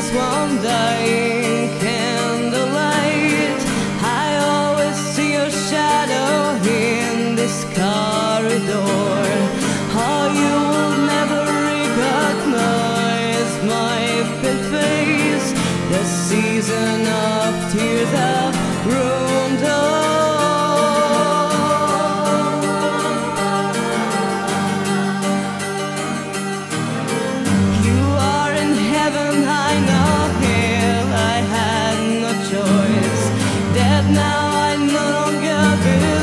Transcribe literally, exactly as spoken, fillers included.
one dying candlelight. I always see your shadow in this corridor. Oh, you will never recognize my pale face. The season of tears have ruined all. You are in heaven, I know hell. I had no choice. That now I no longer believe.